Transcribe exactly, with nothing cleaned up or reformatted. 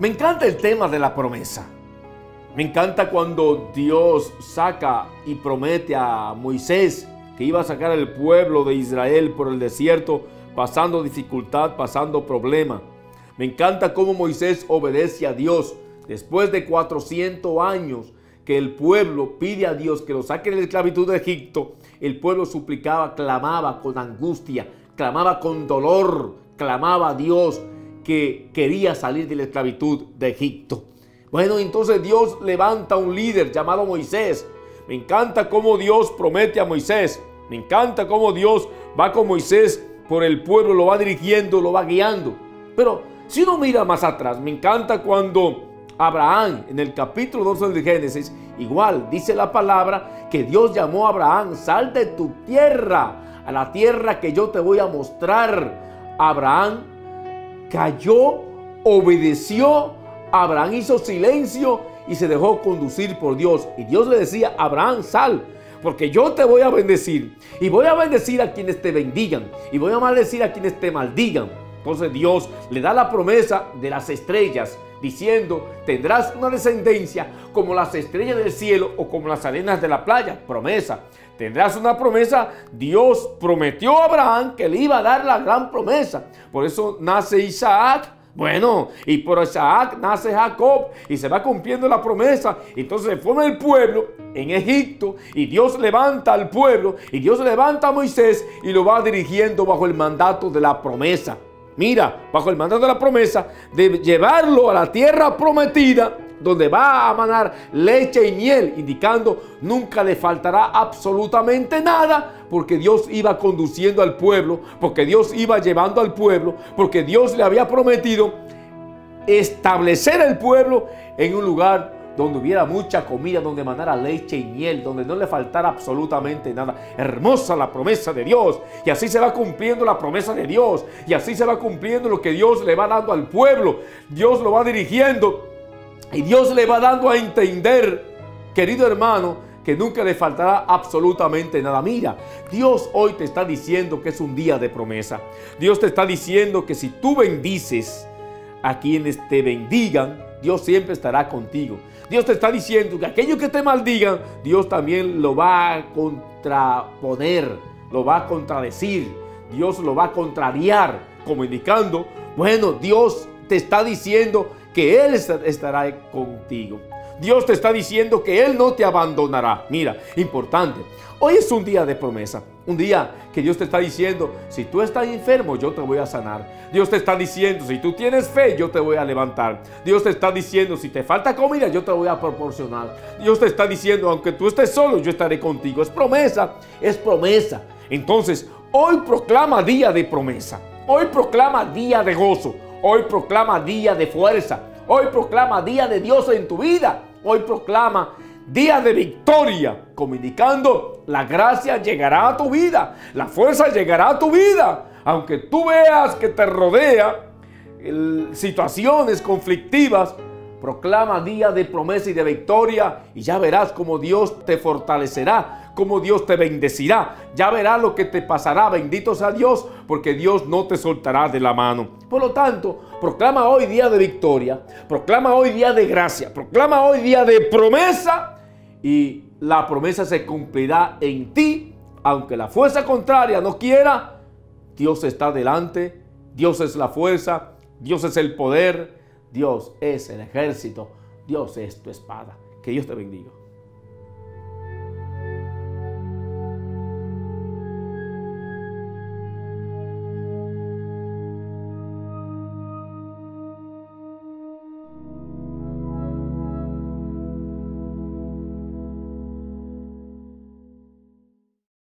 Me encanta el tema de la promesa. Me encanta cuando Dios saca y promete a Moisés que iba a sacar al pueblo de Israel por el desierto, pasando dificultad, pasando problema. Me encanta cómo Moisés obedece a Dios. Después de cuatrocientos años que el pueblo pide a Dios que lo saque de la esclavitud de Egipto, el pueblo suplicaba, clamaba con angustia, clamaba con dolor, clamaba a Dios que quería salir de la esclavitud de Egipto. Bueno, entonces Dios levanta un líder llamado Moisés. Me encanta cómo Dios promete a Moisés. Me encanta cómo Dios va con Moisés por el pueblo, lo va dirigiendo, lo va guiando. Pero si uno mira más atrás, me encanta cuando Abraham, en el capítulo doce de Génesis, igual dice la palabra que Dios llamó a Abraham: sal de tu tierra, a la tierra que yo te voy a mostrar. Abraham cayó, obedeció. Abraham hizo silencio y se dejó conducir por Dios. Y Dios le decía: Abraham, sal, porque yo te voy a bendecir. Y voy a bendecir a quienes te bendigan. Y voy a maldecir a quienes te maldigan. Entonces Dios le da la promesa de las estrellas, diciendo: tendrás una descendencia como las estrellas del cielo o como las arenas de la playa. Promesa. Tendrás una promesa. Dios prometió a Abraham que le iba a dar la gran promesa. Por eso nace Isaac. Bueno, y por Isaac nace Jacob y se va cumpliendo la promesa. Entonces se forma el pueblo en Egipto y Dios levanta al pueblo y Dios levanta a Moisés y lo va dirigiendo bajo el mandato de la promesa. Mira, bajo el mandato de la promesa de llevarlo a la tierra prometida, donde va a manar leche y miel, indicando nunca le faltará absolutamente nada, porque Dios iba conduciendo al pueblo, porque Dios iba llevando al pueblo, porque Dios le había prometido establecer el pueblo en un lugar donde hubiera mucha comida, donde manara leche y miel, donde no le faltara absolutamente nada. Hermosa la promesa de Dios. Y así se va cumpliendo la promesa de Dios. Y así se va cumpliendo lo que Dios le va dando al pueblo. Dios lo va dirigiendo. Y Dios le va dando a entender, querido hermano, que nunca le faltará absolutamente nada. Mira, Dios hoy te está diciendo que es un día de promesa. Dios te está diciendo que si tú bendices a quienes te bendigan, Dios siempre estará contigo. Dios te está diciendo que aquellos que te maldigan, Dios también lo va a contraponer, lo va a contradecir, Dios lo va a contrariar, como indicando, bueno, Dios te está diciendo que Él estará contigo. Dios te está diciendo que Él no te abandonará. Mira, importante, hoy es un día de promesa. Un día que Dios te está diciendo: si tú estás enfermo, yo te voy a sanar. Dios te está diciendo: si tú tienes fe, yo te voy a levantar. Dios te está diciendo: si te falta comida, yo te voy a proporcionar. Dios te está diciendo: aunque tú estés solo, yo estaré contigo. Es promesa, es promesa. Entonces, hoy proclama día de promesa. Hoy proclama día de gozo. Hoy proclama día de fuerza. Hoy proclama día de Dios en tu vida. Hoy proclama día de victoria, como indicando: la gracia llegará a tu vida, la fuerza llegará a tu vida. Aunque tú veas que te rodea el, situaciones conflictivas, proclama día de promesa y de victoria y ya verás cómo Dios te fortalecerá, cómo Dios te bendecirá. Ya verás lo que te pasará. Bendito sea Dios, porque Dios no te soltará de la mano. Por lo tanto, proclama hoy día de victoria, proclama hoy día de gracia, proclama hoy día de promesa, y la promesa se cumplirá en ti. Aunque la fuerza contraria no quiera, Dios está delante, Dios es la fuerza, Dios es el poder, Dios es el ejército, Dios es tu espada. Que Dios te bendiga.